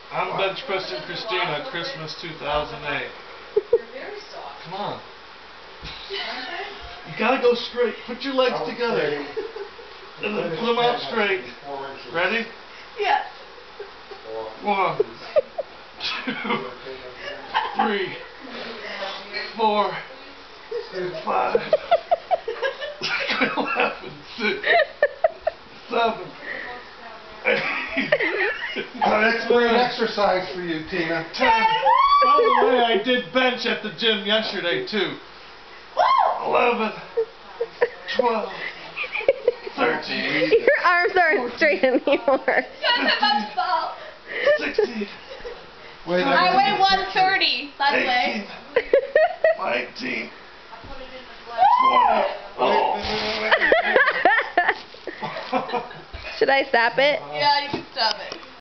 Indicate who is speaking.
Speaker 1: I'm bench pressing Christina, Christmas 2008. Come on. You gotta go straight. Put your legs together. And then put them out straight. Ready?
Speaker 2: Yes.
Speaker 1: 1, 2, 3, 4, 5, 11, 6, 7, 8.
Speaker 3: That's great exercise for you, Tina.
Speaker 1: 10. By the way, I did bench at the gym yesterday too. 11, 12, 13.
Speaker 4: Your arms aren't straight anymore.
Speaker 1: 16.
Speaker 2: I weigh 130, by the way.
Speaker 1: 19. 20.
Speaker 4: Should I stop it?
Speaker 2: Yeah, you can stop it.